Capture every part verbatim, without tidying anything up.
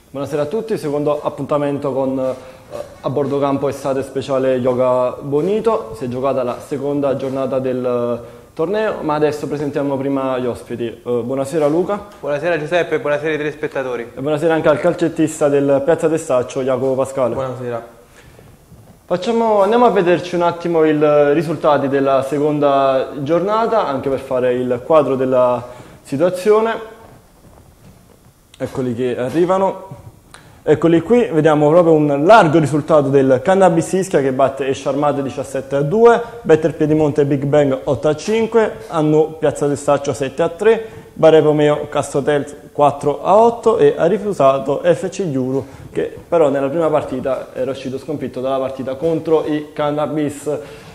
Buonasera a tutti, secondo appuntamento con eh, a bordo campo estate speciale Yoga Bonito. Si è giocata la seconda giornata del eh, torneo, ma adesso presentiamo prima gli ospiti. Eh, buonasera Luca. Buonasera Giuseppe e buonasera ai telespettatori. E buonasera anche al calcettista del Piazza Testaccio, Jacopo Pasquale. Buonasera. Facciamo, andiamo a vederci un attimo i risultati della seconda giornata, anche per fare il quadro della situazione. Eccoli che arrivano. Eccoli qui, vediamo proprio un largo risultato del Cannabis Ischia che batte Esce Armate diciassette a due, Better Piedimonte Big Bang otto a cinque, Annu Piazza Testaccio sette a tre, Bare Romeo Castotel quattro a otto e ha rifiutato F C Giuru, che però nella prima partita era uscito sconfitto dalla partita contro i Cannabis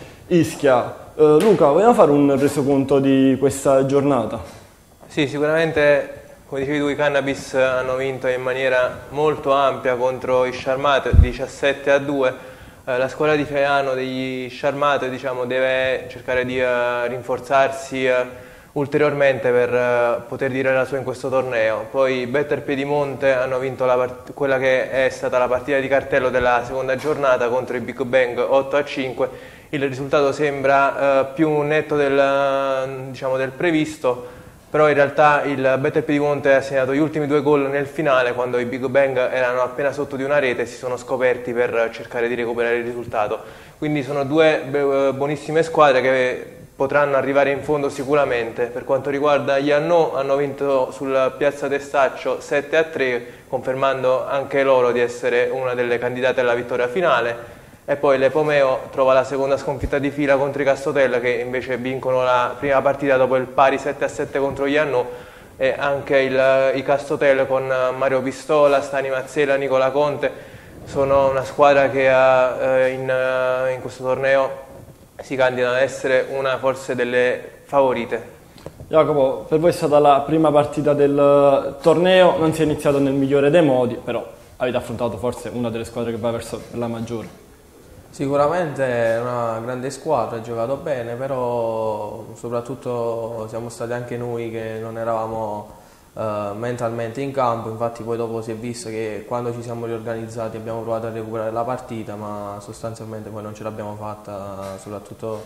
Ischia. Uh, Luca, vogliamo fare un resoconto di questa giornata? Sì, sicuramente, come dicevi tu, i Cannabis hanno vinto in maniera molto ampia contro i Sciarmate, diciassette a due. Eh, la squadra di Faiano degli Sciarmate, diciamo, deve cercare di uh, rinforzarsi uh, ulteriormente per uh, poter dire la sua in questo torneo. Poi Better Piedimonte hanno vinto la quella che è stata la partita di cartello della seconda giornata contro i Big Bang otto a cinque. Il risultato sembra uh, più netto del, uh, diciamo, del previsto, però in realtà il Better Piedimonte ha segnato gli ultimi due gol nel finale, quando i Big Bang erano appena sotto di una rete e si sono scoperti per cercare di recuperare il risultato. Quindi sono due buonissime squadre che potranno arrivare in fondo sicuramente. Per quanto riguarda gli Annò, hanno vinto sul Piazza Testaccio sette a tre, confermando anche loro di essere una delle candidate alla vittoria finale. E poi l'Epomeo trova la seconda sconfitta di fila contro i Castotella, che invece vincono la prima partita dopo il pari sette a sette contro gli Annò, e anche il, i Castotella con Mario Pistola, Stani Mazzella, Nicola Conte sono una squadra che ha, eh, in, in questo torneo si candida ad essere una forse delle favorite. Jacopo, per voi è stata la prima partita del torneo, non si è iniziato nel migliore dei modi, però avete affrontato forse una delle squadre che va verso la maggiore. Sicuramente è una grande squadra, ha giocato bene, però soprattutto siamo stati anche noi che non eravamo eh, mentalmente in campo. Infatti poi dopo si è visto che quando ci siamo riorganizzati abbiamo provato a recuperare la partita, ma sostanzialmente poi non ce l'abbiamo fatta, soprattutto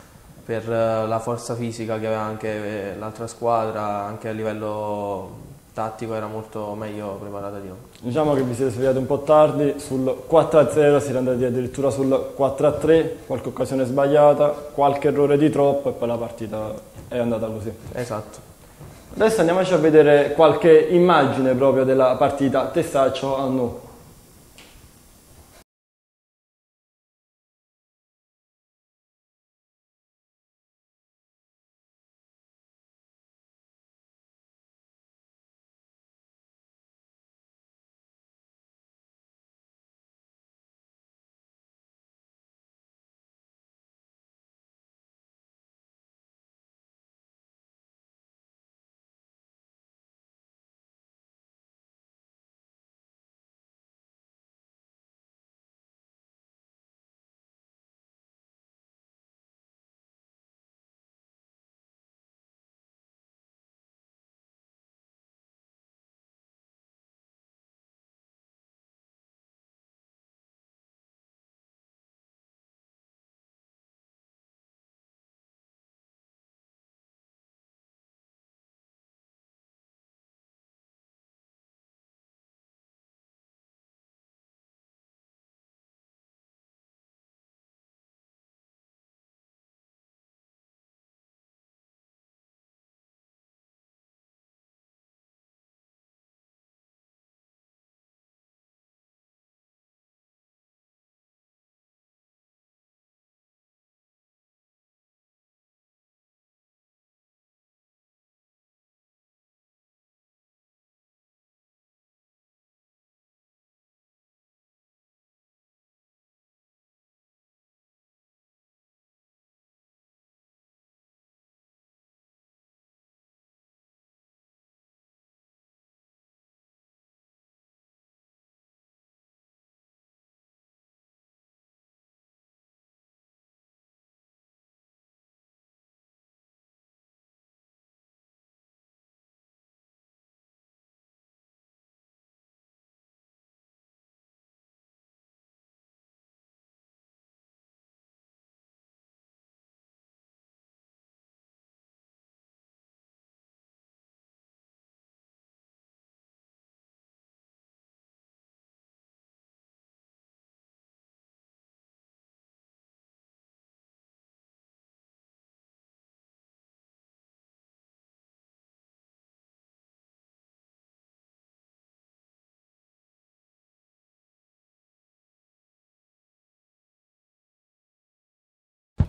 per la forza fisica che aveva anche l'altra squadra, anche a livello tattico era molto meglio preparata di noi. Diciamo che vi siete svegliati un po' tardi, sul quattro a zero siete andati addirittura sul quattro a tre, qualche occasione sbagliata, qualche errore di troppo e poi la partita è andata così. Esatto. Adesso andiamoci a vedere qualche immagine proprio della partita Testaccio-Annù.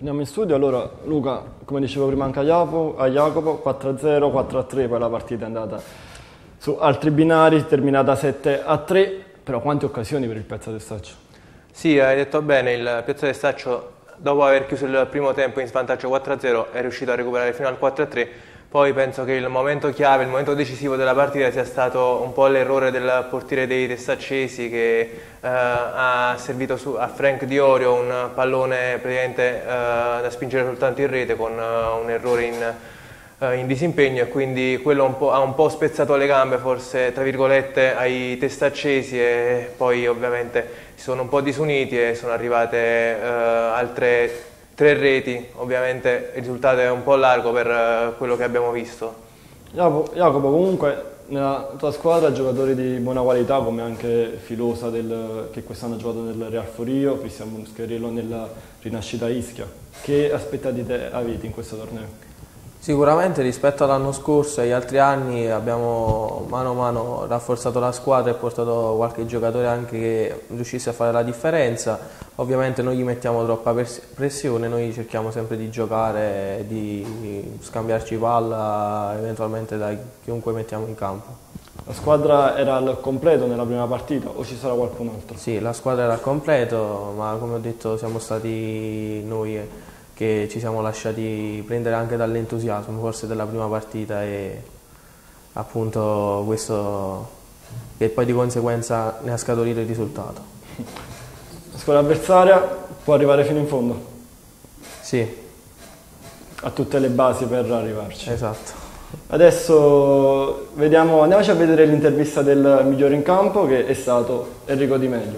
Andiamo in studio, allora Luca, come dicevo prima anche a Jacopo, a Jacopo quattro a zero, quattro a tre, poi la partita è andata su altri binari, terminata sette a tre, però quante occasioni per il Piazza Testaccio? Sì, hai detto bene, il Piazza Testaccio dopo aver chiuso il primo tempo in svantaggio quattro a zero è riuscito a recuperare fino al quattro a tre, poi penso che il momento chiave, il momento decisivo della partita sia stato un po' l'errore del portiere dei testaccesi che eh, ha servito su, a Frank Diorio un pallone praticamente eh, da spingere soltanto in rete con uh, un errore in, uh, in disimpegno, e quindi quello un po', ha un po' spezzato le gambe forse tra virgolette ai testaccesi, e poi ovviamente si sono un po' disuniti e sono arrivate uh, altre tre reti. Ovviamente il risultato è un po' largo per uh, quello che abbiamo visto. Jacopo, Jacopo, comunque nella tua squadra giocatori di buona qualità come anche Filosa del, che quest'anno ha giocato nel Real Forio, Cristian Muschierello nella Rinascita Ischia. Che aspettative avete in questo torneo? Sicuramente rispetto all'anno scorso e agli altri anni abbiamo mano a mano rafforzato la squadra e portato qualche giocatore anche che riuscisse a fare la differenza. Ovviamente non gli mettiamo troppa pressione, noi cerchiamo sempre di giocare, di scambiarci palla eventualmente da chiunque mettiamo in campo. La squadra era al completo nella prima partita o ci sarà qualcun altro? Sì, la squadra era al completo, ma come ho detto siamo stati noi che ci siamo lasciati prendere anche dall'entusiasmo forse della prima partita, e appunto questo che poi di conseguenza ne ha scaturito il risultato. La squadra avversaria può arrivare fino in fondo? Sì. Ha tutte le basi per arrivarci. Esatto. Adesso vediamo, andiamoci a vedere l'intervista del migliore in campo, che è stato Enrico Di Meglio.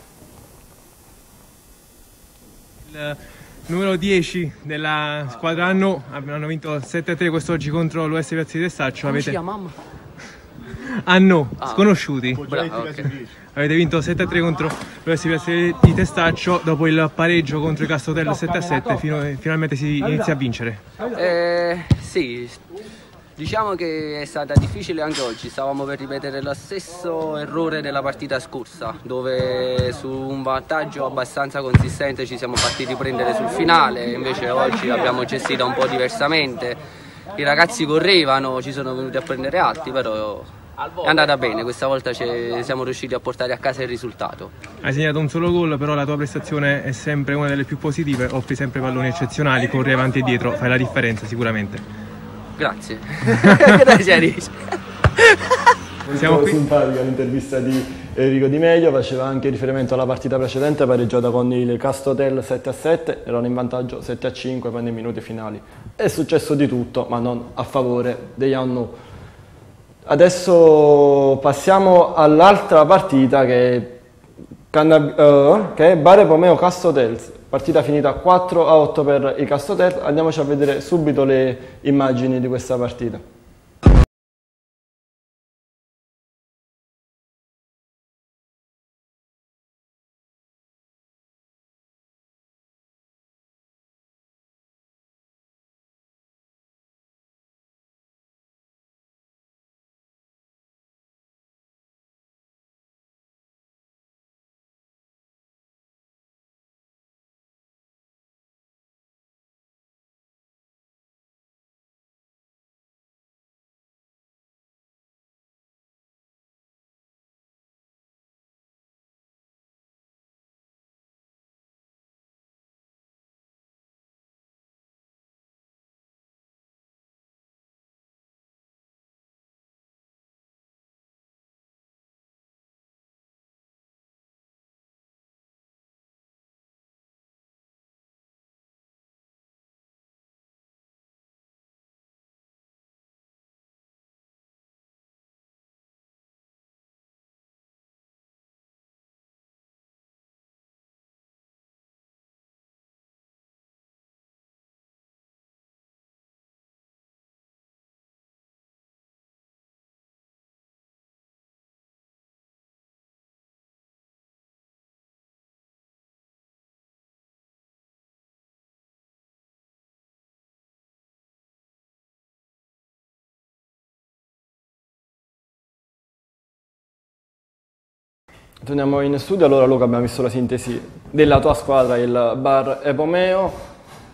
Il numero dieci della squadra Anno, hanno vinto sette a tre quest'oggi contro l'U S Piazza di Testaccio. Come avete... si chiama, mamma? Anno, Ah. sconosciuti. Bravo, okay. Avete vinto sette a tre contro l'U S Piazza di Testaccio dopo il pareggio contro i Castotel sette a sette, fino, finalmente si inizia a vincere. Eh, sì, diciamo che è stata difficile anche oggi, stavamo per ripetere lo stesso errore della partita scorsa, dove su un vantaggio abbastanza consistente ci siamo fatti riprendere sul finale, invece oggi l'abbiamo gestita un po' diversamente, i ragazzi correvano, ci sono venuti a prendere alti, però è andata bene, questa volta siamo riusciti a portare a casa il risultato. Hai segnato un solo gol, però la tua prestazione è sempre una delle più positive, offri sempre palloni eccezionali, corri avanti e dietro, fai la differenza sicuramente. Grazie. Grazie. Siamo qui. Simpatica l'intervista di Enrico Di Meglio, faceva anche riferimento alla partita precedente pareggiata con il Castotel sette a sette, erano in vantaggio sette a cinque poi nei minuti finali. È successo di tutto, ma non a favore degli Annu. Adesso passiamo all'altra partita che è, Cannab uh, che è Bari Epomeo Castotel, partita finita quattro a otto per i Castotel. Andiamoci a vedere subito le immagini di questa partita. Torniamo in studio, allora Luca abbiamo visto la sintesi della tua squadra, il Bar Epomeo.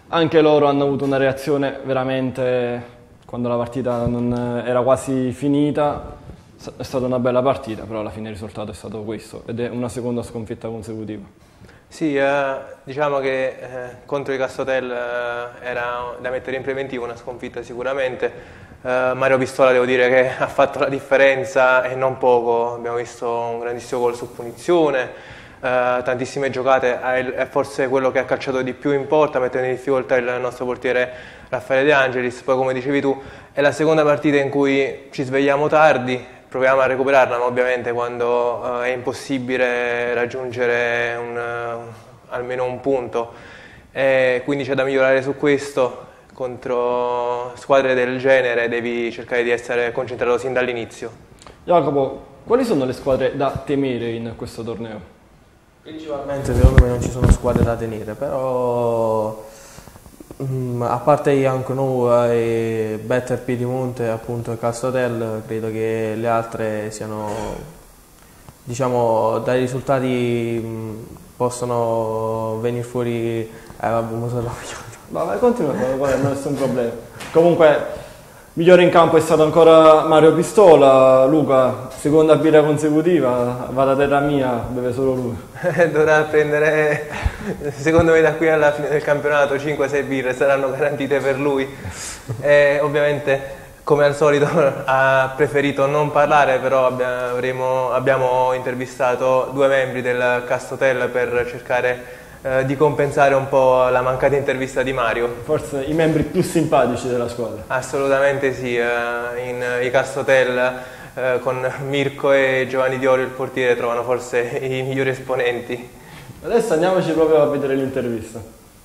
anche loro hanno avuto una reazione veramente, quando la partita non era quasi finita, è stata una bella partita, però alla fine il risultato è stato questo ed è una seconda sconfitta consecutiva. Sì, eh, diciamo che eh, contro i Cassotel eh, era da mettere in preventivo una sconfitta sicuramente. Uh, Mario Pistola devo dire che ha fatto la differenza e non poco, abbiamo visto un grandissimo gol su punizione, uh, tantissime giocate, è forse quello che ha calciato di più in porta, mettendo in difficoltà il nostro portiere Raffaele De Angelis. Poi, come dicevi tu, è la seconda partita in cui ci svegliamo tardi, proviamo a recuperarla, ma ovviamente quando uh, è impossibile raggiungere un, uh, almeno un punto, e quindi c'è da migliorare su questo. Contro squadre del genere devi cercare di essere concentrato sin dall'inizio. Jacopo, quali sono le squadre da temere in questo torneo? Principalmente secondo me non ci sono squadre da tenere, però mh, a parte Janconova e Better Piedimonte appunto e Cassotel, credo che le altre siano, diciamo, dai risultati mh, possono venire fuori, eh vabbè, non so. Vabbè, continua, non è nessun problema. Comunque, migliore in campo è stato ancora Mario Pistola. Luca, seconda birra consecutiva, va da terra mia, beve solo lui. Dovrà prendere, secondo me da qui alla fine del campionato, cinque sei birre saranno garantite per lui. E ovviamente, come al solito, ha preferito non parlare, però abbiamo, abbiamo intervistato due membri del Cassotel per cercare Eh, di compensare un po' la mancata intervista di Mario. Forse i membri più simpatici della squadra. Assolutamente sì, eh, in i Cassotel eh, con Mirko e Giovanni Diorio il portiere trovano forse i migliori esponenti. Adesso andiamoci proprio a vedere l'intervista.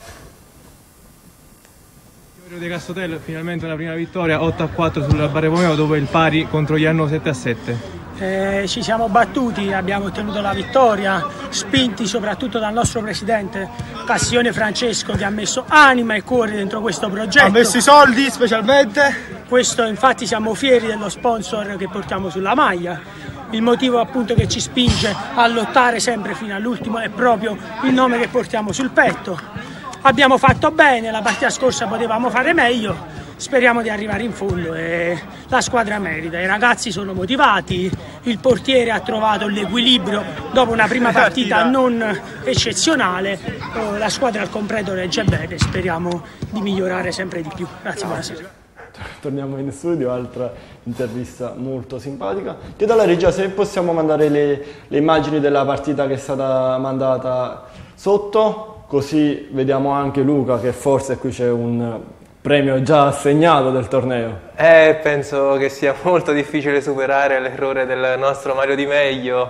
Diorio De Cassotel, finalmente la prima vittoria, otto a quattro sul Barre Pomeo dopo il pari contro Ianno sette a sette. Eh, ci siamo battuti, abbiamo ottenuto la vittoria, spinti soprattutto dal nostro presidente Cassione Francesco, che ha messo anima e cuore dentro questo progetto. Ha messo i soldi specialmente. Questo, infatti, siamo fieri dello sponsor che portiamo sulla maglia. Il motivo appunto che ci spinge a lottare sempre fino all'ultimo è proprio il nome che portiamo sul petto. Abbiamo fatto bene, la partita scorsa potevamo fare meglio. Speriamo di arrivare in fondo e la squadra merita, i ragazzi sono motivati, il portiere ha trovato l'equilibrio dopo una prima partita non eccezionale, la squadra al completo regge bene, speriamo di migliorare sempre di più. Grazie, buonasera. Torniamo in studio, altra intervista molto simpatica. Chiedo alla regia se possiamo mandare le, le immagini della partita che è stata mandata sotto, così vediamo anche Luca, che forse qui c'è un premio già assegnato del torneo. Eh, penso che sia molto difficile superare l'errore del nostro Mario Di Meglio,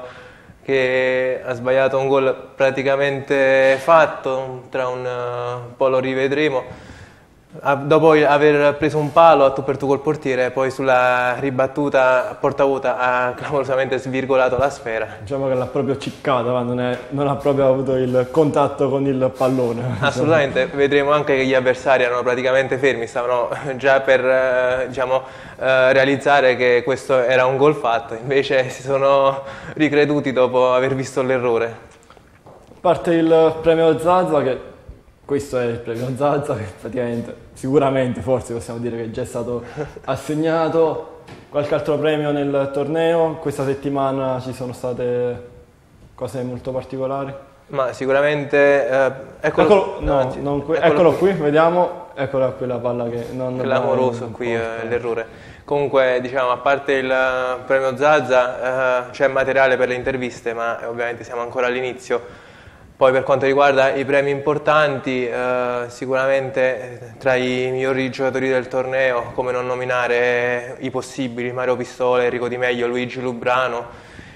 che ha sbagliato un gol praticamente fatto, tra un uh, po' lo rivedremo. Dopo aver preso un palo a tu per tu col portiere, poi sulla ribattuta a porta vuota ha clamorosamente svirgolato la sfera. Diciamo che l'ha proprio ciccata, ma non, è, non ha proprio avuto il contatto con il pallone. Assolutamente, vedremo anche che gli avversari erano praticamente fermi, stavano già per diciamo, realizzare che questo era un gol fatto, invece si sono ricreduti dopo aver visto l'errore. Parte il premio Zazza, che questo è il premio Zazza, che praticamente, sicuramente, forse possiamo dire che è già stato assegnato. Qualche altro premio nel torneo? Questa settimana ci sono state cose molto particolari? Ma sicuramente... Eh, eccolo, eccolo, no, anzi, non qui, eccolo, eccolo qui. qui, vediamo, eccola qui la palla che non... Clamoroso qui eh, l'errore. Comunque, diciamo, a parte il premio Zazza, eh, c'è materiale per le interviste, ma ovviamente siamo ancora all'inizio. Poi per quanto riguarda i premi importanti, eh, sicuramente tra i migliori giocatori del torneo, come non nominare i possibili, Mario Pistola, Enrico Di Meglio, Luigi Lubrano,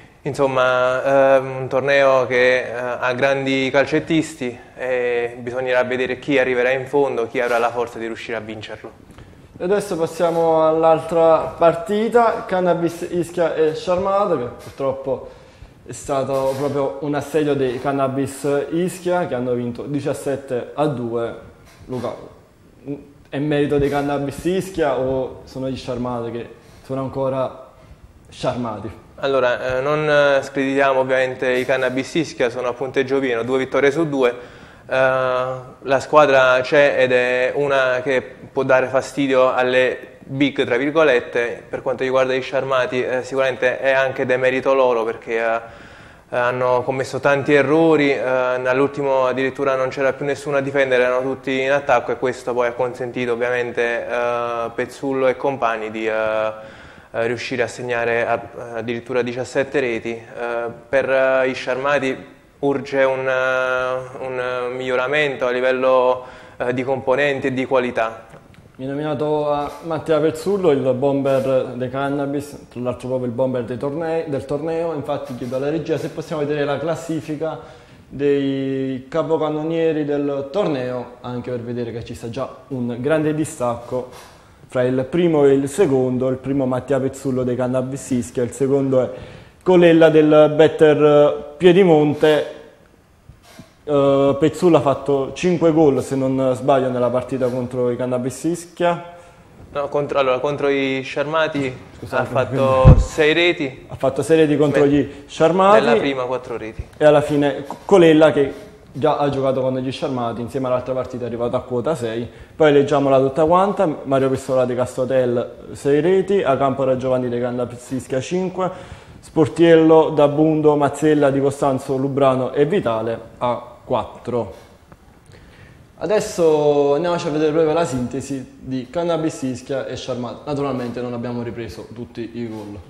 insomma eh, un torneo che eh, ha grandi calcettisti e bisognerà vedere chi arriverà in fondo, chi avrà la forza di riuscire a vincerlo. E adesso passiamo all'altra partita, Cannabis Ischia e Sciarmata, che purtroppo è stato proprio un assedio dei Cannabis Ischia, che hanno vinto diciassette a due. Luca, è merito dei Cannabis Ischia o sono gli Sciarmati che sono ancora sciarmati? Allora, eh, non screditiamo ovviamente i Cannabis Ischia, sono a punteggio pieno, due vittorie su due, la squadra c'è ed è una che può dare fastidio alle big, tra virgolette. Per quanto riguarda gli sciarmati, eh, sicuramente è anche demerito loro, perché eh, hanno commesso tanti errori, eh, all'ultimo addirittura non c'era più nessuno a difendere, erano tutti in attacco, e questo poi ha consentito ovviamente eh, Pezzullo e compagni di eh, riuscire a segnare a, addirittura diciassette reti. Eh, per eh, gli sciarmati urge un, un miglioramento a livello eh, di componenti e di qualità. Mi ha nominato a Mattia Pezzullo il bomber dei Cannabis, tra l'altro proprio il bomber dei tornei, del torneo. Infatti chiedo alla regia se possiamo vedere la classifica dei capocannonieri del torneo, anche per vedere che ci sta già un grande distacco fra il primo e il secondo. Il primo Mattia Pezzullo dei Cannabis Ischia, il secondo è Colella del Better Piedimonte. Uh, Pezzullo ha fatto cinque gol, se non sbaglio, nella partita contro i Cannabis Ischia. No, contro, allora, contro i Sciarmati ha fatto sei reti. Ha fatto sei reti contro Beh, gli Sciarmati. Nella prima quattro reti. E alla fine Colella, che già ha giocato con gli Sciarmati, insieme all'altra partita è arrivato a quota sei. Poi leggiamola tutta quanta: Mario Pistola di Castotel sei reti, a Campora Giovanni dei Cannabis Ischia cinque, Sportiello da Bundo, Mazzella di Costanzo, Lubrano e Vitale a quattro. Adesso andiamoci a vedere proprio la sintesi di Cannabis Ischia e Sciarmati. Naturalmente non abbiamo ripreso tutti i gol.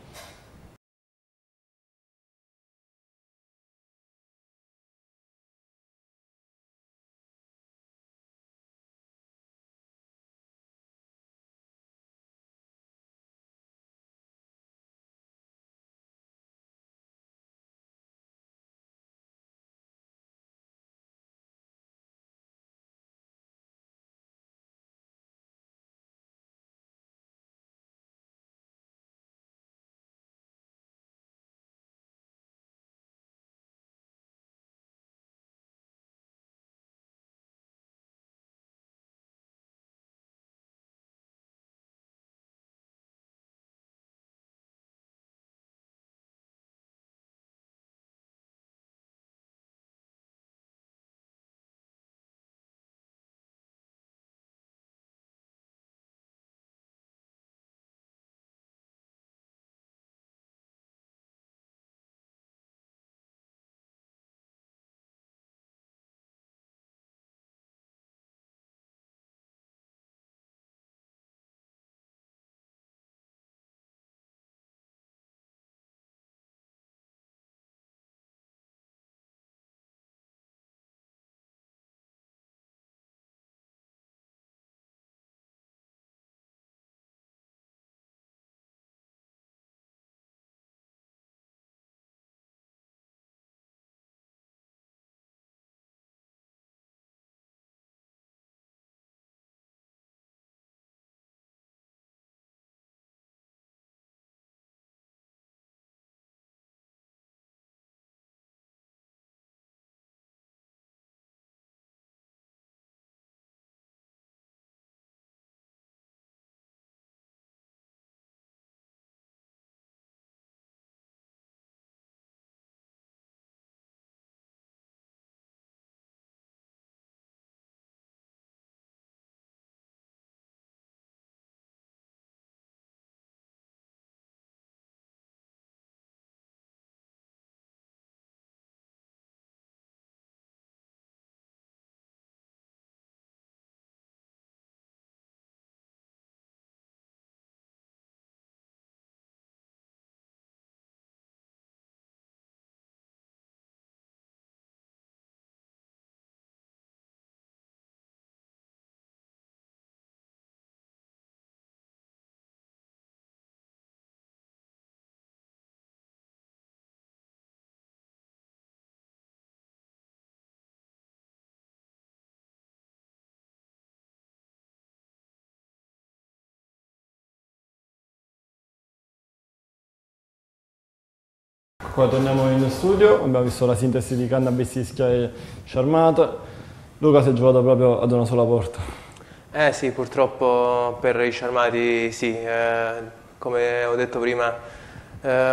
Qua torniamo in studio, abbiamo visto la sintesi di Cannabis Ischia e Sciarmata. Luca si è giocato proprio ad una sola porta. Eh sì, purtroppo per i Sciarmati sì, eh, come ho detto prima, eh,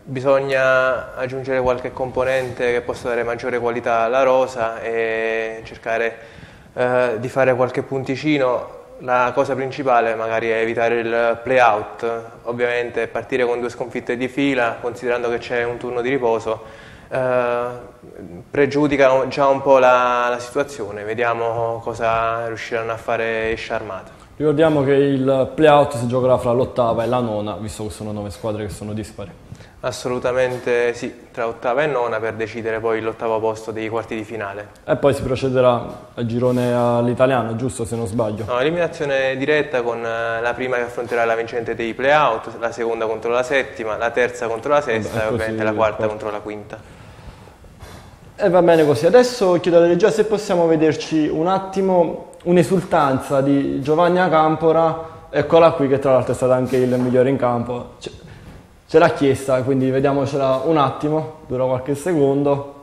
bisogna aggiungere qualche componente che possa dare maggiore qualità alla rosa e cercare eh, di fare qualche punticino. La cosa principale magari è evitare il play-out, ovviamente partire con due sconfitte di fila, considerando che c'è un turno di riposo, eh, pregiudica già un po' la, la situazione. Vediamo cosa riusciranno a fare i Sciarmata. Ricordiamo che il play-out si giocherà fra l'ottava e la nona, visto che sono nove squadre che sono dispari. Assolutamente sì, tra ottava e nona per decidere poi l'ottavo posto dei quarti di finale. E poi si procederà al girone all'italiano, giusto, se non sbaglio? No, eliminazione diretta con la prima che affronterà la vincente dei play-out, la seconda contro la settima, la terza contro la sesta Vabbè, e ovviamente la quarta contro la quinta. E va bene così. Adesso chiedo alla regia se possiamo vederci un attimo un'esultanza di Giovanni Acampora, eccola qui, che tra l'altro è stata anche il migliore in campo. C ce l'ha chiesta, quindi vediamocela un attimo, dura qualche secondo.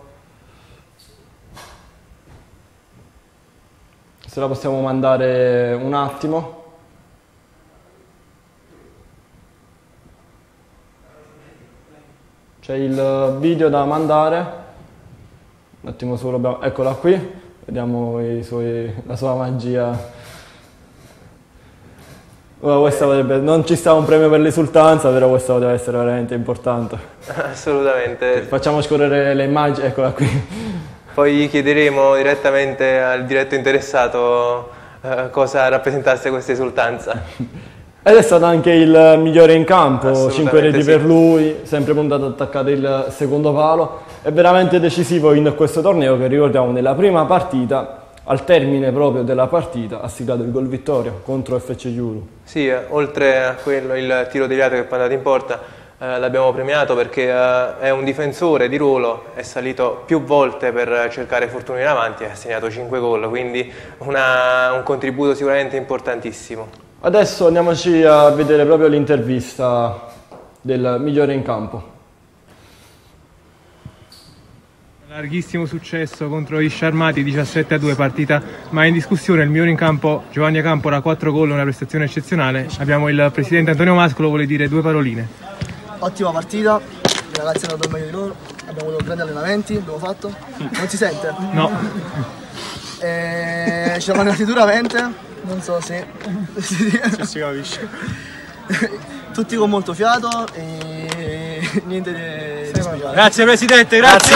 Se la possiamo mandare un attimo. C'è il video da mandare. Un attimo solo, abbiamo... eccola qui, vediamo i suoi... la sua magia. Oh, questa potrebbe... non ci sta un premio per l'esultanza, però questa poteva essere veramente importante. Assolutamente. Facciamo scorrere le immagini, eccola qui. Poi chiederemo direttamente al diretto interessato eh, cosa rappresentasse questa esultanza. Ed è stato anche il migliore in campo, cinque reti sì. per lui, sempre puntato ad attaccare il secondo palo. È veramente decisivo in questo torneo che, ricordiamo, nella prima partita, al termine proprio della partita, ha siglato il gol vittoria contro F C Chiuru. Sì, eh, oltre a quello, il tiro deviato che poi è andato in porta, eh, l'abbiamo premiato perché eh, è un difensore di ruolo, è salito più volte per cercare fortuna in avanti e ha segnato cinque gol, quindi una, un contributo sicuramente importantissimo. Adesso andiamoci a vedere proprio l'intervista del migliore in campo. Larghissimo successo contro gli Sciarmati, diciassette a due, partita mai in discussione. Il migliore in campo Giovanni Acampora, quattro gol, una prestazione eccezionale. Abbiamo il presidente Antonio Mascolo, vuole dire due paroline. Ottima partita, i ragazzi hanno dato il meglio di loro, abbiamo avuto grandi allenamenti, abbiamo fatto. Non si sente? No. E ci siamo allenati duramente, non so se si si capisce. Tutti con molto fiato e niente di, di speciale. Grazie Presidente, grazie!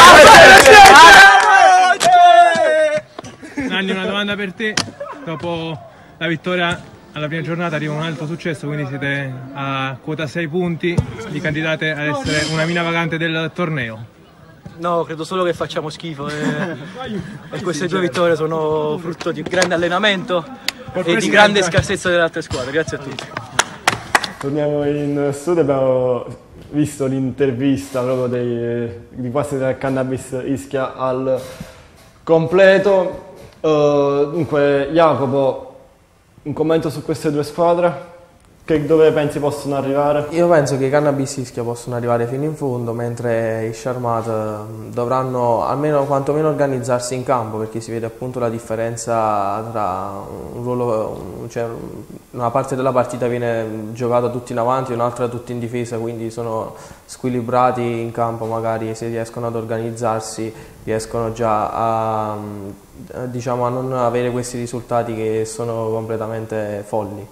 Nanni, una domanda per te. Dopo la vittoria alla prima giornata arriva un altro successo, quindi siete a quota sei punti, vi candidate ad essere una mina vagante del torneo. No, credo solo che facciamo schifo e, e queste due vittorie sono frutto di grande allenamento e di grande scarsezza delle altre squadre. Grazie a tutti. Torniamo in studio, abbiamo visto l'intervista proprio dei, di quasi del Cannabis Ischia al completo. Uh, dunque, Jacopo, un commento su queste due squadre? Che, dove pensi possono arrivare? Io penso che i Cannabis Ischia possono arrivare fino in fondo, mentre i Sciarmata dovranno almeno quantomeno organizzarsi in campo, perché si vede appunto la differenza tra un ruolo, cioè una parte della partita viene giocata tutti in avanti e un'altra tutti in difesa, quindi sono squilibrati in campo. Magari se riescono ad organizzarsi riescono già a, diciamo, a non avere questi risultati che sono completamente folli.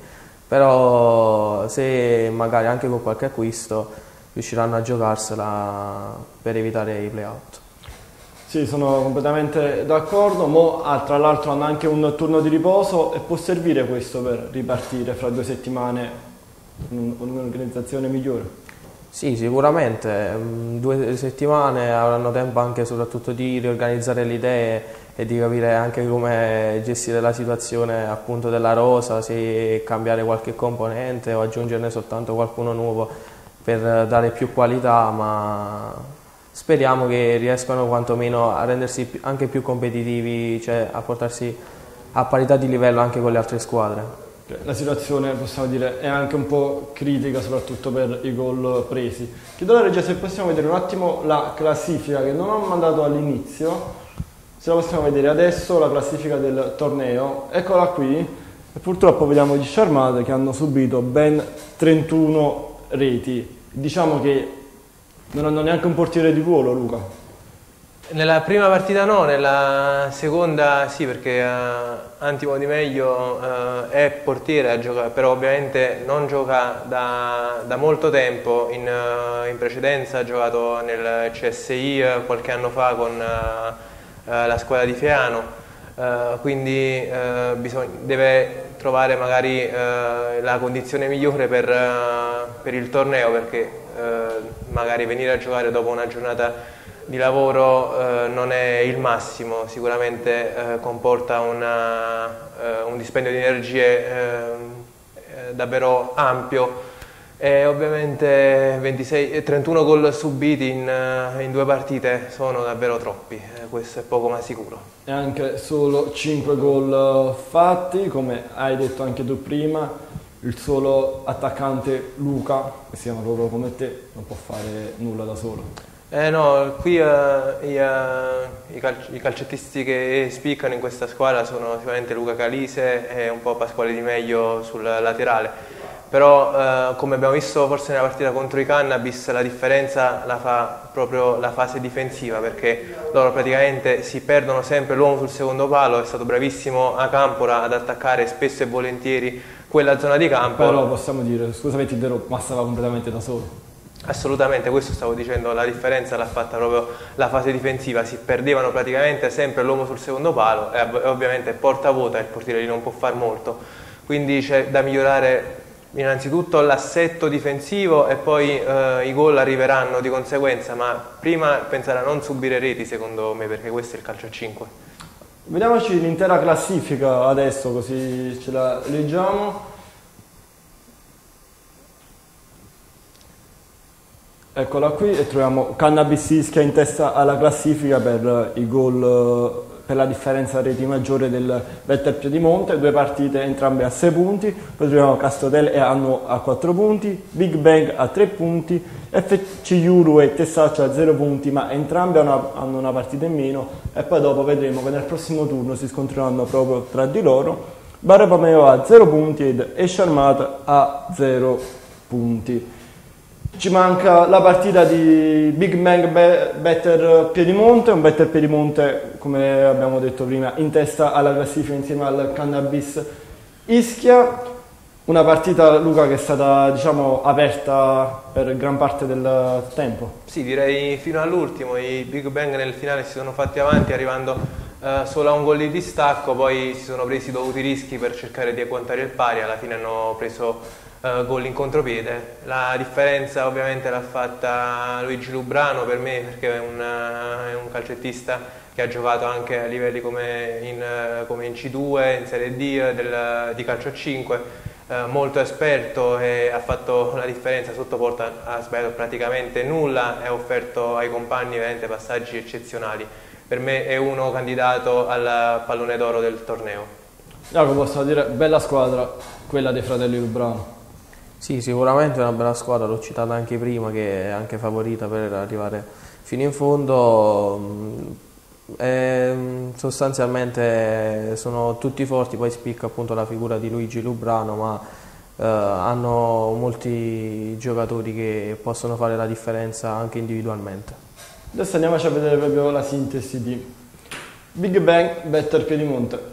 Però se magari anche con qualche acquisto riusciranno a giocarsela per evitare i play-out. Sì, sono completamente d'accordo. Mo ah, tra l'altro hanno anche un turno di riposo e può servire questo per ripartire fra due settimane con un'organizzazione migliore. Sì, sicuramente. Due settimane avranno tempo anche soprattutto di riorganizzare le idee e di capire anche come gestire la situazione appunto della rosa, se cambiare qualche componente o aggiungerne soltanto qualcuno nuovo per dare più qualità, ma speriamo che riescano quantomeno a rendersi anche più competitivi, cioè a portarsi a parità di livello anche con le altre squadre. La situazione, possiamo dire, è anche un po' critica, soprattutto per i gol presi. Chiedo alla regia se possiamo vedere un attimo la classifica che non ho mandato all'inizio. Se la possiamo vedere adesso, la classifica del torneo, eccola qui, e purtroppo vediamo gli Sciarmata che hanno subito ben trentuno reti. Diciamo che Non hanno neanche un portiere di ruolo, Luca. Nella prima partita no, nella seconda sì, perché uh, Antimo Di Meglio uh, è portiere, ha giocato, però ovviamente non gioca da, da molto tempo, in, uh, in precedenza ha giocato nel C S I uh, qualche anno fa con uh, uh, la squadra di Fiano, uh, quindi uh, bisogna, deve trovare magari uh, la condizione migliore per, uh, per il torneo, perché uh, magari venire a giocare dopo una giornata di lavoro eh, non è il massimo, sicuramente eh, comporta una, eh, un dispendio di energie eh, davvero ampio e ovviamente ventisei, trentuno gol subiti in, in due partite sono davvero troppi, eh, questo è poco ma sicuro. E anche solo cinque gol fatti, come hai detto anche tu prima, il solo attaccante Luca, che si chiama proprio come te, non può fare nulla da solo. Eh no, qui uh, i, uh, i, cal i calcettisti che spiccano in questa squadra sono sicuramente Luca Calise e un po' Pasquale Di Meglio sul laterale, però uh, come abbiamo visto forse nella partita contro i Cannabis la differenza la fa proprio la fase difensiva, perché loro praticamente si perdono sempre l'uomo sul secondo palo, è stato bravissimo Acampora ad attaccare spesso e volentieri quella zona di campo. Però possiamo dire, scusami ti interrompo, ma stava completamente da solo. Assolutamente, questo stavo dicendo, la differenza l'ha fatta proprio la fase difensiva, si perdevano praticamente sempre l'uomo sul secondo palo e ovviamente porta vuota, il portiere lì non può far molto, quindi c'è da migliorare innanzitutto l'assetto difensivo e poi eh, i gol arriveranno di conseguenza, ma prima pensare a non subire reti secondo me, perché questo è il calcio a cinque. Vediamoci l'intera classifica adesso, così ce la leggiamo. Eccola qui e troviamo Cannabis Ischia in testa alla classifica per i gol, per la differenza reti maggiore del Vetter Piedimonte, due partite entrambe a sei punti, poi troviamo Castotel e Anno a quattro punti, Big Bang a tre punti, F C Iuru e Tessaccia a zero punti, ma entrambe hanno una, hanno una partita in meno e poi dopo vedremo che nel prossimo turno si scontreranno proprio tra di loro. Barra Pameo a zero punti ed Esce Armata a zero punti. Ci manca la partita di Big Bang Better Piedimonte, un Better Piedimonte come abbiamo detto prima in testa alla classifica insieme al Cannabis Ischia, una partita Luca che è stata diciamo aperta per gran parte del tempo. Sì, direi fino all'ultimo, i Big Bang nel finale si sono fatti avanti arrivando eh, solo a un gol di distacco, poi si sono presi dovuti rischi per cercare di agguantare il pari, alla fine hanno preso Uh, gol in contropiede. La differenza ovviamente l'ha fatta Luigi Lubrano per me, perché è un, uh, è un calcettista che ha giocato anche a livelli come in, uh, come in C due, in Serie D del, di calcio a cinque, uh, molto esperto e ha fatto la differenza sotto porta, ha sbagliato praticamente nulla e ha offerto ai compagni veramente passaggi eccezionali. Per me è uno candidato al pallone d'oro del torneo. Jacopo, posso dire, bella squadra quella dei fratelli Lubrano. Sì, sicuramente è una bella squadra, l'ho citata anche prima, che è anche favorita per arrivare fino in fondo. E sostanzialmente sono tutti forti, poi spicca appunto la figura di Luigi Lubrano, ma eh, hanno molti giocatori che possono fare la differenza anche individualmente. Adesso andiamoci a vedere proprio la sintesi di Big Bang Better Piedimonte.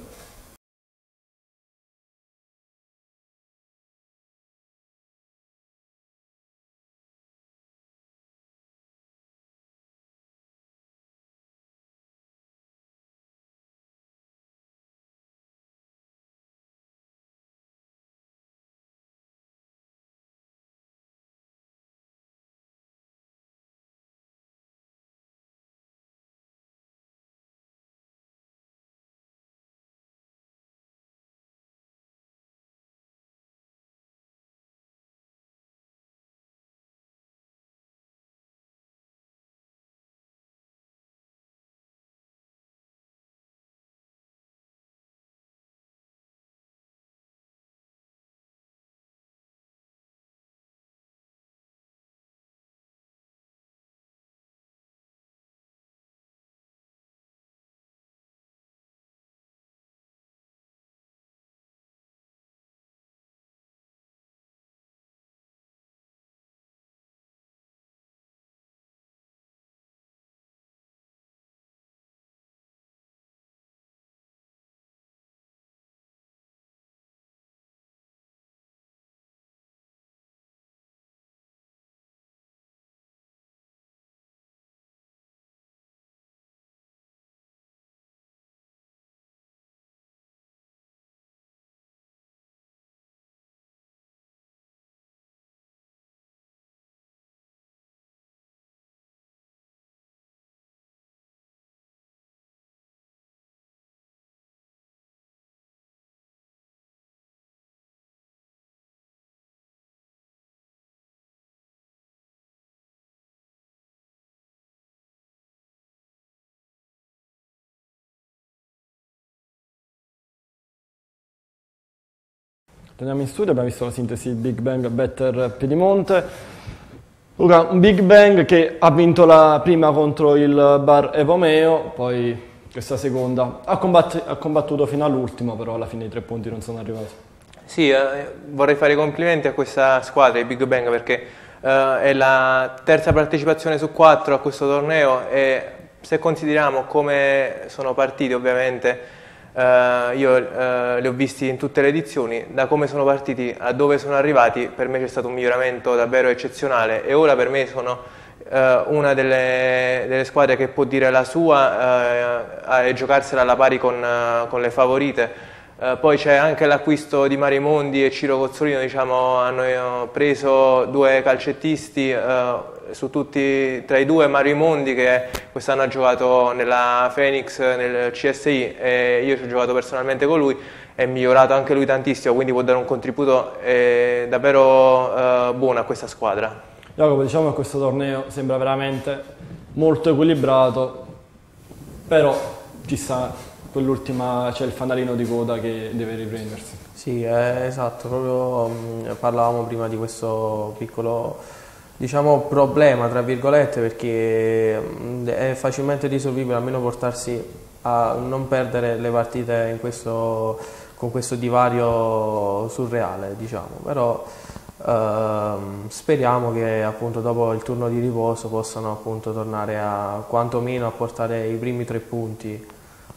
Torniamo in studio, abbiamo visto la sintesi Big Bang Better Piedimonte. Luca, un Big Bang che ha vinto la prima contro il Bar Epomeo, poi questa seconda ha, combatt ha combattuto fino all'ultimo, però alla fine i tre punti non sono arrivati. Sì, eh, vorrei fare i complimenti a questa squadra, il Big Bang, perché eh, è la terza partecipazione su quattro a questo torneo e se consideriamo come sono partiti, ovviamente, Uh, io uh, li ho visti in tutte le edizioni, da come sono partiti a dove sono arrivati per me c'è stato un miglioramento davvero eccezionale e ora per me sono uh, una delle, delle squadre che può dire la sua uh, e giocarsela alla pari con, uh, con le favorite. Uh, poi c'è anche l'acquisto di Marimondi e Ciro Cozzolino, diciamo, hanno preso due calcettisti, uh, su tutti, tra i due Marimondi che quest'anno ha giocato nella Phoenix, nel C S I e io ci ho giocato personalmente con lui, è migliorato anche lui tantissimo, quindi può dare un contributo eh, davvero eh, buono a questa squadra. Jacopo, diciamo che questo torneo sembra veramente molto equilibrato, però ci sta quell'ultima, c'è il fanalino di coda che deve riprendersi. Sì, eh, esatto, proprio mh, parlavamo prima di questo piccolo, diciamo, problema tra virgolette, perché è facilmente risolvibile, almeno portarsi a non perdere le partite in questo, con questo divario surreale, diciamo. Però ehm, speriamo che appunto dopo il turno di riposo possano appunto tornare a quantomeno a portare i primi tre punti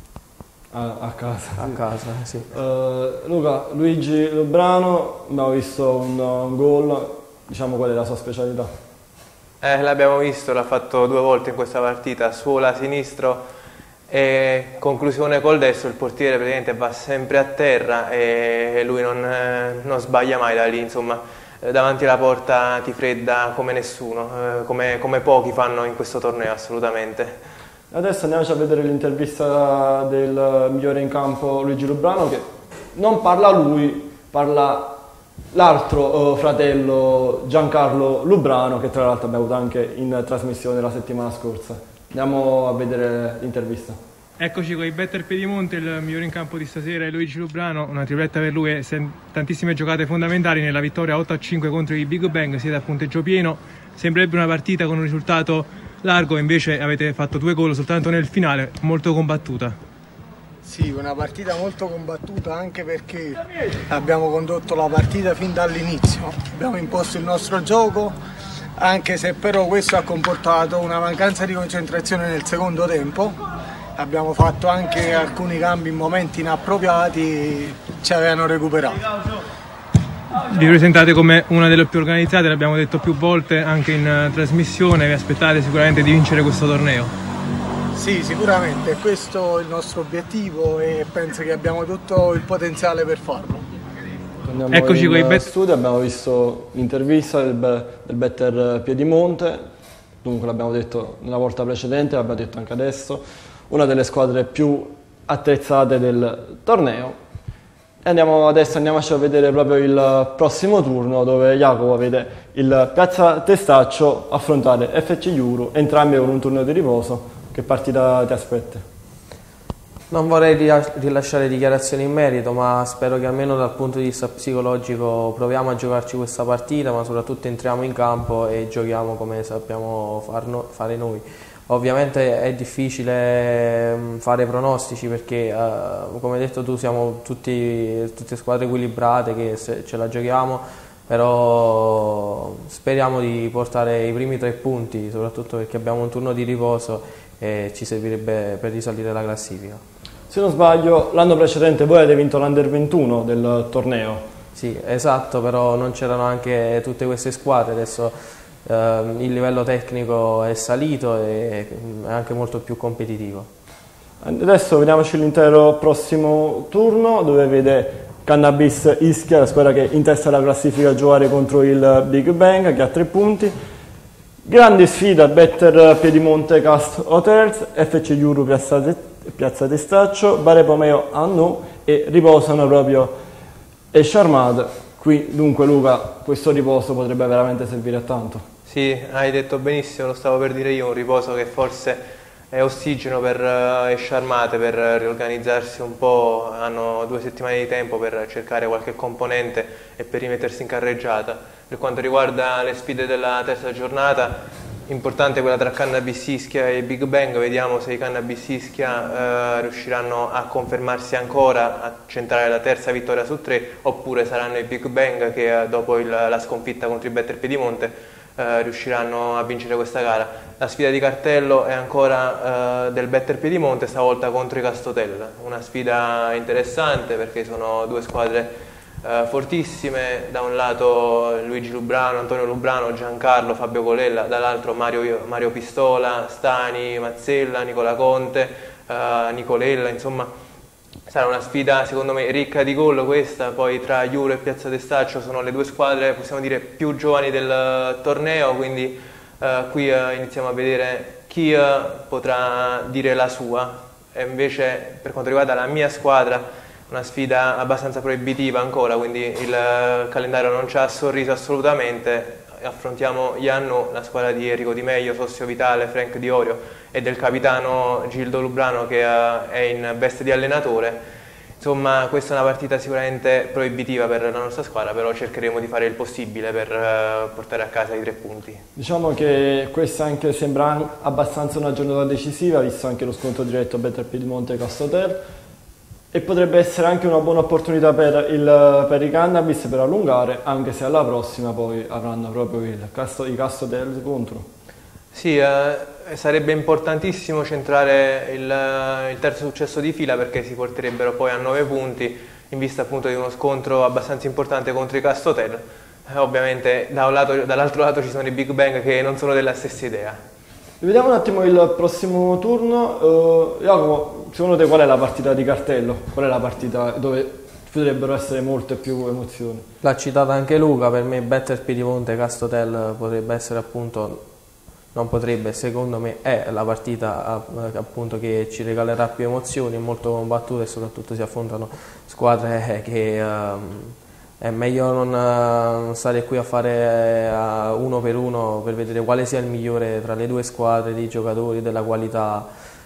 a, a casa. A sì. casa sì. uh, Luca, Luigi Lubrano, abbiamo visto un, un gol. Diciamo qual è la sua specialità? Eh, l'abbiamo visto, l'ha fatto due volte in questa partita, suola sinistro e conclusione col destro, il portiere praticamente va sempre a terra e lui non, eh, non sbaglia mai da lì, insomma, eh, davanti alla porta ti fredda come nessuno, eh, come, come pochi fanno in questo torneo assolutamente. Adesso andiamoci a vedere l'intervista del migliore in campo Luigi Lubrano, che non parla lui, parla l'altro uh, fratello Giancarlo Lubrano, che tra l'altro abbiamo avuto anche in trasmissione la settimana scorsa. Andiamo a vedere l'intervista. Eccoci con i Better Piedimonte, il migliore in campo di stasera è Luigi Lubrano, una tripletta per lui e tantissime giocate fondamentali nella vittoria otto a cinque contro i Big Bang, siete a punteggio pieno, sembrerebbe una partita con un risultato largo, invece avete fatto due gol soltanto nel finale, molto combattuta. Sì, una partita molto combattuta anche perché abbiamo condotto la partita fin dall'inizio, abbiamo imposto il nostro gioco, anche se però questo ha comportato una mancanza di concentrazione nel secondo tempo, abbiamo fatto anche alcuni cambi in momenti inappropriati, ci avevano recuperato. Vi presentate come una delle più organizzate, l'abbiamo detto più volte anche in trasmissione, vi aspettate sicuramente di vincere questo torneo? Sì, sicuramente, questo è il nostro obiettivo e penso che abbiamo tutto il potenziale per farlo. Torniamo Eccoci in con i studio, abbiamo visto l'intervista del, del Better Piedimonte, dunque l'abbiamo detto nella volta precedente, l'abbiamo detto anche adesso, una delle squadre più attrezzate del torneo. E andiamo adesso andiamoci a vedere proprio il prossimo turno, dove Jacopo vede il Piazza Testaccio affrontare F C Iuru, entrambi con un turno di riposo. Che partita ti aspetta? Non vorrei rilasciare dichiarazioni in merito, ma spero che almeno dal punto di vista psicologico proviamo a giocarci questa partita, ma soprattutto entriamo in campo e giochiamo come sappiamo far no, fare noi. Ovviamente è difficile fare pronostici perché, eh, come hai detto tu, siamo tutti, tutte squadre equilibrate che se ce la giochiamo, però speriamo di portare i primi tre punti, soprattutto perché abbiamo un turno di riposo e ci servirebbe per risalire la classifica. Se non sbaglio, l'anno precedente voi avete vinto l'Under ventuno del torneo. Sì, esatto, però non c'erano anche tutte queste squadre, adesso eh, il livello tecnico è salito e è anche molto più competitivo. Adesso vediamoci l'intero prossimo turno, dove vede Cannabis Ischia, la squadra che intesta la classifica a giocare contro il Big Bang, che ha tre punti. Grande sfida, Better Piedimonte Cast Hotels, F C Iuru Piazza, Piazza Testaccio, Bar Epomeo Annu e riposano proprio Esciarmat. Qui dunque Luca, questo riposo potrebbe veramente servire a tanto. Sì, hai detto benissimo, lo stavo per dire io, un riposo che forse è ossigeno per le Sciarmate per riorganizzarsi un po', hanno due settimane di tempo per cercare qualche componente e per rimettersi in carreggiata. Per quanto riguarda le sfide della terza giornata, importante quella tra Cannabis Ischia e Big Bang, vediamo se i Cannabis Ischia eh, riusciranno a confermarsi ancora, a centrare la terza vittoria su tre, oppure saranno i Big Bang che eh, dopo il, la sconfitta contro i Better Piedimonte eh, riusciranno a vincere questa gara. La sfida di cartello è ancora eh, del Better Piedimonte, stavolta contro i Castotel, una sfida interessante perché sono due squadre Uh, fortissime, da un lato Luigi Lubrano, Antonio Lubrano, Giancarlo, Fabio Colella, dall'altro Mario, Mario Pistola, Stani, Mazzella, Nicola Conte, uh, Nicolella, insomma sarà una sfida secondo me ricca di gol questa. Poi tra Iuro e Piazza Testaccio sono le due squadre, possiamo dire, più giovani del torneo, quindi uh, qui uh, iniziamo a vedere chi uh, potrà dire la sua. E invece per quanto riguarda la mia squadra, una sfida abbastanza proibitiva ancora, quindi il calendario non ci ha sorriso assolutamente. Affrontiamo Iannu, la squadra di Enrico Di Meglio, Sossio Vitale, Frank Di Orio e del capitano Gildo Lubrano che è in veste di allenatore. Insomma, questa è una partita sicuramente proibitiva per la nostra squadra, però cercheremo di fare il possibile per portare a casa i tre punti. Diciamo che questa anche sembra abbastanza una giornata decisiva, visto anche lo scontro diretto Better Piedimonte e Castotel. E potrebbe essere anche una buona opportunità per, il, per i Cannabis per allungare, anche se alla prossima poi avranno proprio il casto, i Castotel contro. Sì, eh, sarebbe importantissimo centrare il, il terzo successo di fila, perché si porterebbero poi a nove punti in vista appunto di uno scontro abbastanza importante contro i Castotel. Eh, ovviamente da lato, dall'altro lato ci sono i Big Bang che non sono della stessa idea. Vediamo un attimo il prossimo turno. Uh, Jacopo, secondo te qual è la partita di cartello? Qual è la partita dove potrebbero essere molte più emozioni? L'ha citata anche Luca, per me Better Piedimonte Castotel potrebbe essere appunto, non potrebbe, secondo me è la partita appunto che ci regalerà più emozioni, è molto combattuta e soprattutto si affrontano squadre che um, è meglio non, non stare qui a fare uh, uno per uno per vedere quale sia il migliore tra le due squadre, di giocatori, della qualità,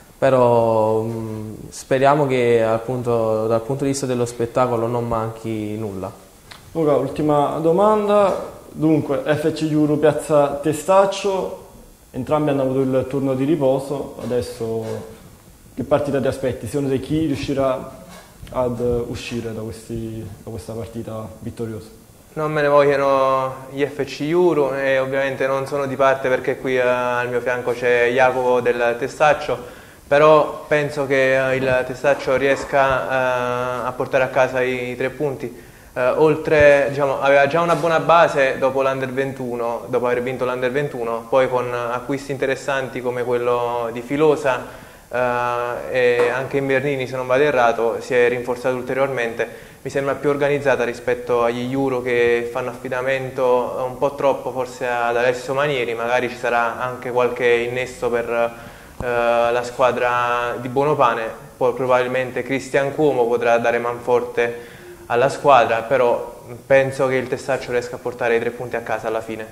però um, speriamo che appunto dal punto di vista dello spettacolo non manchi nulla. Luca, ultima domanda. Dunque, F C Iuro Piazza Testaccio, entrambi hanno avuto il turno di riposo, adesso che partita ti aspetti? Secondo te chi riuscirà ad uscire da, questi, da questa partita vittoriosa? Non me ne vogliono gli F C Iuro e ovviamente non sono di parte perché qui eh, al mio fianco c'è Jacopo del Testaccio, però penso che eh, il Testaccio riesca eh, a portare a casa i, i tre punti. Eh, oltre, diciamo, aveva già una buona base dopo l'Under ventuno, dopo aver vinto l'Under ventuno, poi con acquisti interessanti come quello di Filosa Uh, e anche in Bernini, se non vado errato, si è rinforzata ulteriormente. Mi sembra più organizzata rispetto agli Iuro che fanno affidamento un po' troppo forse ad Alessio Manieri. Magari ci sarà anche qualche innesto per uh, la squadra di Buonopane, poi probabilmente Cristian Cuomo potrà dare manforte alla squadra, però penso che il Testaccio riesca a portare i tre punti a casa alla fine.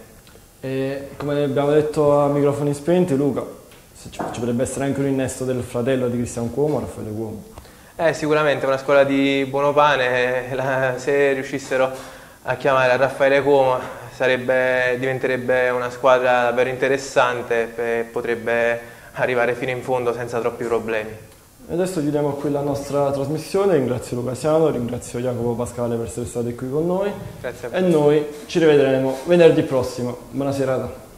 E come abbiamo detto a microfoni spenti, Luca, ci potrebbe essere anche un innesto del fratello di Cristian Cuomo, Raffaele Cuomo. Eh, sicuramente una scuola di Buonopane, la, se riuscissero a chiamare a Raffaele Cuomo sarebbe, diventerebbe una squadra davvero interessante e potrebbe arrivare fino in fondo senza troppi problemi. E adesso chiudiamo qui la nostra trasmissione, ringrazio Luca Siano, ringrazio Jacopo Pascale per essere stati qui con noi. Grazie a e noi ci rivedremo venerdì prossimo. Buona serata.